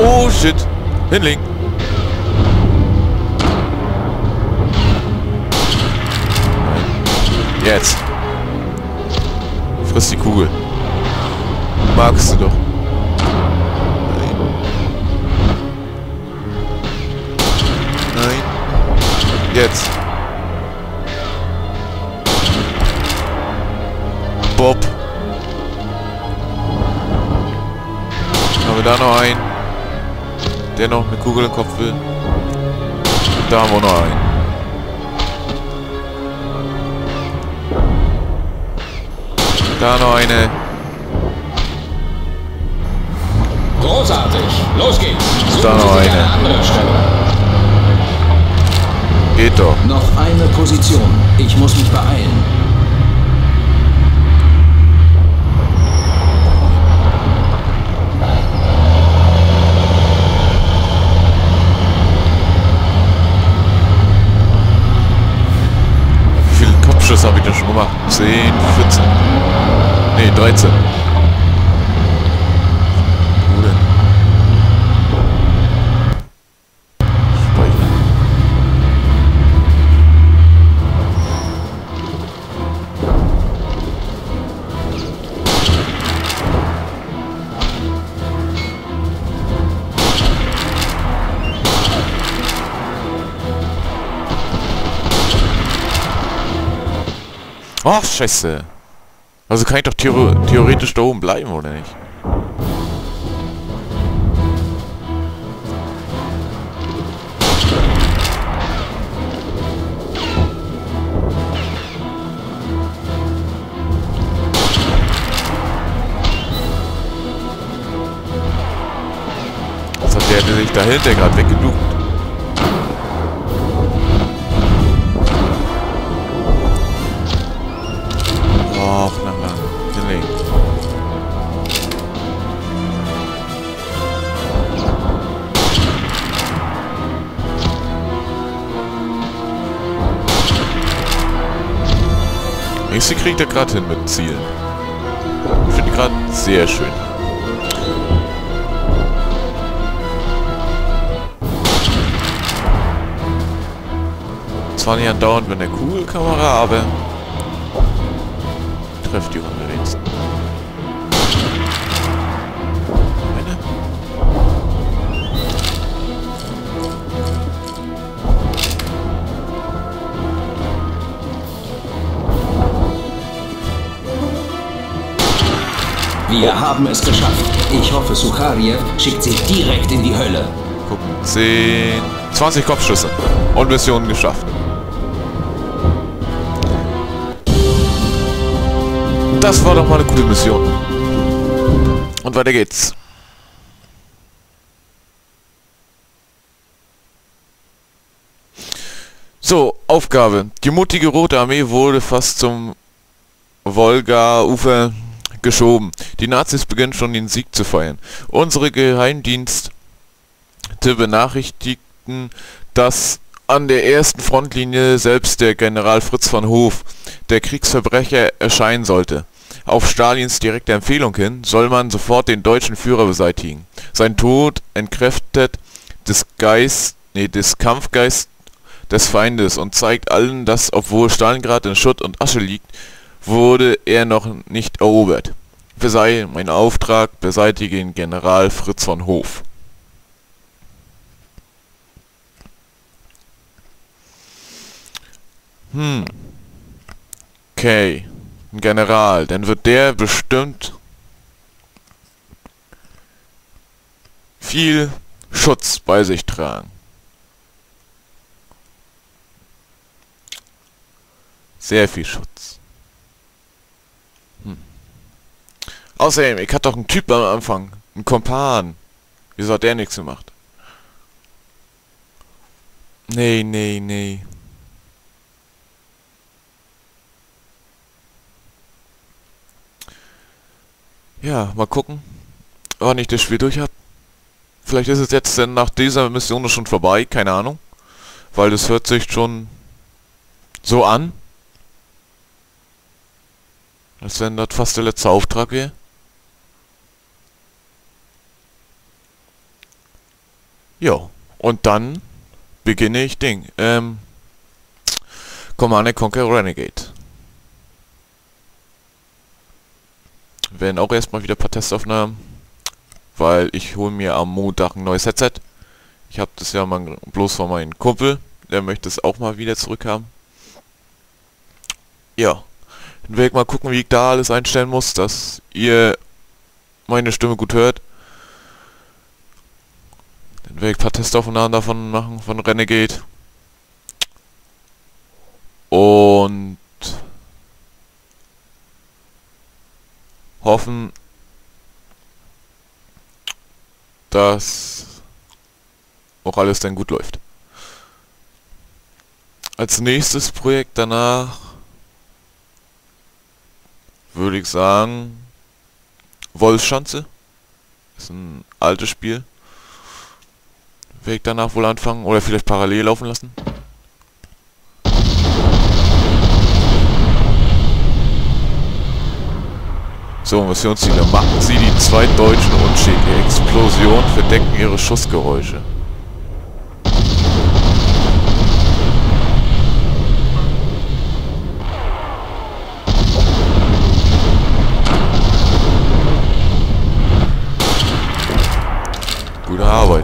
Oh shit. Hinlegen. Jetzt. Friss die Kugel. Magst du doch. Nein. Nein. Jetzt. Bob. Haben wir da noch einen, der noch eine Kugel im Kopf will? Da haben wir noch einen. Da noch eine. Großartig. Los geht's. Da noch Sie sich eine. andere Stelle. Geht doch. Noch eine Position. Ich muss mich beeilen. Wie viele Kopfschüsse habe ich denn schon gemacht? 10, 14. Nee, 13. Wo denn? Speichern. Ach, scheiße. Also kann ich doch theoretisch da oben bleiben, oder nicht? Was hat der sich dahinter gerade weggeduckt? Och, na lang. Hinlegen. Nächste kriegt er gerade hin mit Zielen. Ich finde gerade sehr schön. Zwar nicht andauernd mit der Kugelkamera, aber trifft die Runde wenigstens. Eine. Wir haben es geschafft. Ich hoffe, Sukhariev schickt sie direkt in die Hölle. Gucken. 10, 20 Kopfschüsse. Und Mission geschafft. Das war doch mal eine coole Mission. Und weiter geht's. So, Aufgabe. Die mutige Rote Armee wurde fast zum Wolga-Ufer geschoben. Die Nazis beginnen schon den Sieg zu feiern. Unsere Geheimdienste benachrichtigten, dass an der ersten Frontlinie selbst der General Fritz von Hof, der Kriegsverbrecher, erscheinen sollte. Auf Stalins direkte Empfehlung hin soll man sofort den deutschen Führer beseitigen. Sein Tod entkräftet des Kampfgeist des Feindes und zeigt allen, dass, obwohl Stalingrad in Schutt und Asche liegt, wurde er noch nicht erobert. Versailles, mein Auftrag, beseitige den General Fritz von Hof. Okay. Ein General. Dann wird der bestimmt viel Schutz bei sich tragen. Sehr viel Schutz. Außerdem, ich hatte doch einen Typ am Anfang. Einen Kompan. Wieso hat der nichts gemacht? Nee, nee, nee. Ja, mal gucken, wann ich das Spiel durch habe. Vielleicht ist es jetzt dann nach dieser Mission schon vorbei, keine Ahnung. Weil das hört sich schon so an, als wenn das fast der letzte Auftrag wäre. Ja, und dann beginne ich Command & Conquer Renegade. Wir werden auch erstmal wieder ein paar Testaufnahmen, weil ich hole mir am Montag ein neues Headset. Ich habe das ja mal bloß von meinem Kumpel, der möchte es auch mal wieder zurückhaben. Ja, dann werde ich mal gucken, wie ich da alles einstellen muss, dass ihr meine Stimme gut hört. Dann werde ich ein paar Testaufnahmen davon machen, von Renegade. Und hoffen, dass auch alles dann gut läuft. Als nächstes Projekt danach würde ich sagen Wolfschanze. Ist ein altes Spiel. Werde ich danach wohl anfangen oder vielleicht parallel laufen lassen. So, Missionsziele. Machen Sie die zwei Deutschen unschädlich. Explosion verdecken Ihre Schussgeräusche. Gute Arbeit.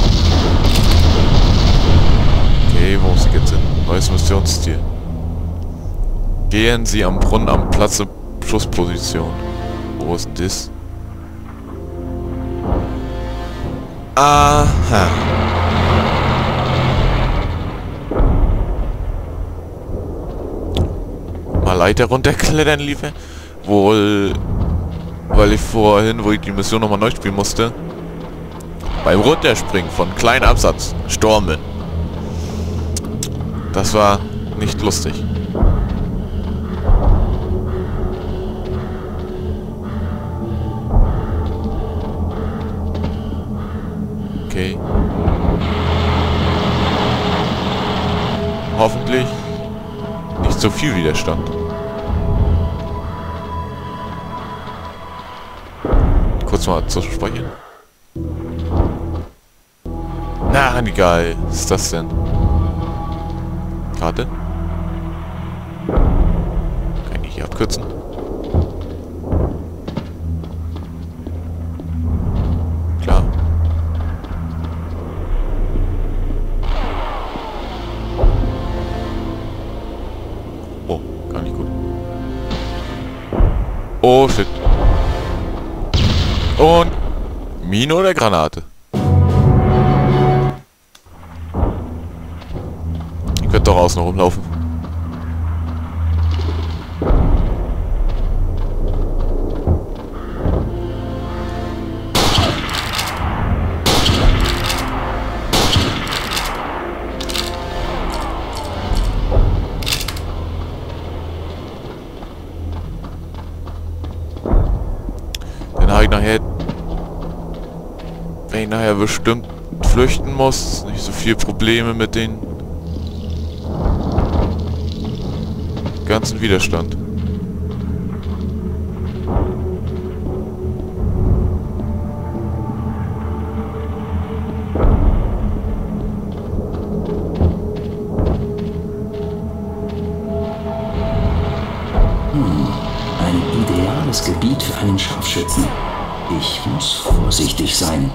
Okay, wo muss ich jetzt hin? Neues Missionsziel. Gehen Sie am Brunnen am Platz Schussposition. Wo ist das? Aha. Mal Leiter runterklettern lieber. Wohl, weil ich vorhin, wo ich die Mission nochmal neu spielen musste, beim Runterspringen von kleinen Absatz gestorben bin. Das war nicht lustig. Okay. Hoffentlich nicht so viel Widerstand. Kurz mal zu speichern. Na, egal. Was ist das denn? Karte? Kann ich hier abkürzen? Klar. Oh, gar nicht gut. Oh, shit. Und Mine oder Granate? Ich könnte doch außen rumlaufen. Dann habe ich nachher, wenn ich nachher bestimmt flüchten muss, nicht so viel Probleme mit den ganzen Widerstand. Ein ideales Gebiet für einen Scharfschützen. Ich muss vorsichtig sein.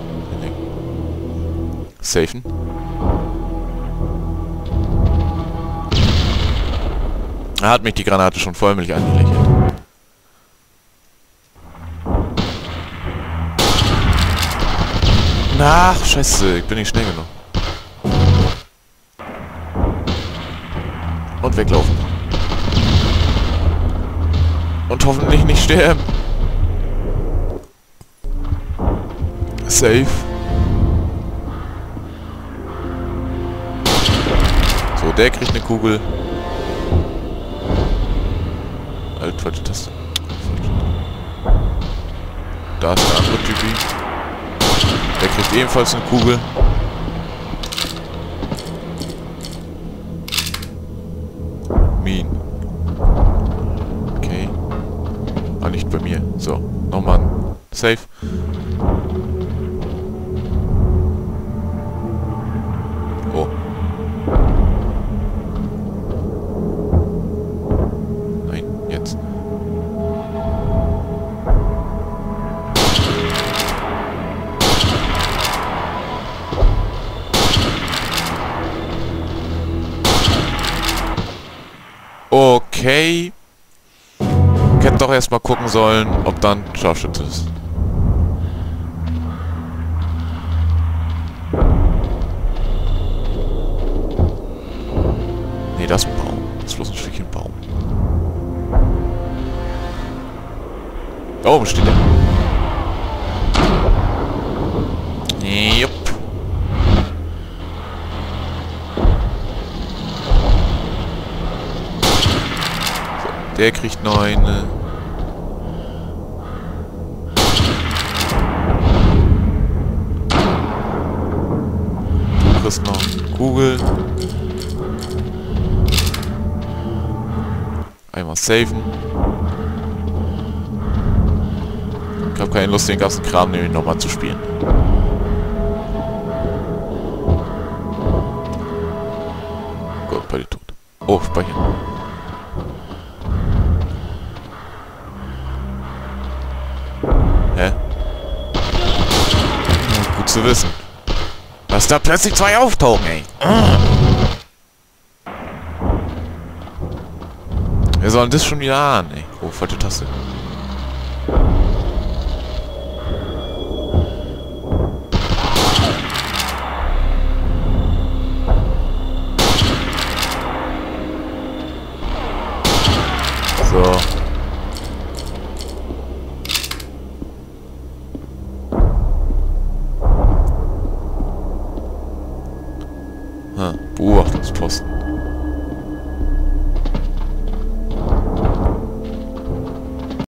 Safen. Da hat mich die Granate schon vollmilch angelächelt. Na, scheiße, ich bin nicht schnell genug. Und weglaufen. Und hoffentlich nicht sterben. Safe. So, der kriegt eine Kugel. Halt, falsche Taste. Da ist der andere Typi. Der kriegt ebenfalls eine Kugel. Minen. Okay. Ah, nicht bei mir. So, nochmal ein Safe. Okay. Ich hätte doch erstmal gucken sollen, ob dann Scharfschütze ist. Nee, das ist ein Baum. Das ist bloß ein Stückchen Baum. Da oben steht der. Jupp. So, der kriegt noch eine. Du kriegst noch eine Kugel. Einmal saven. Ich habe keine Lust, den ganzen Kram nämlich nochmal zu spielen. Gut, beide tot. Oh, speichern. Hä? Gut zu wissen. Dass da plötzlich zwei auftauchen, ey. Wer soll denn das schon wieder an, ey? Oh, falsche Taste. So. Beobachtungsposten.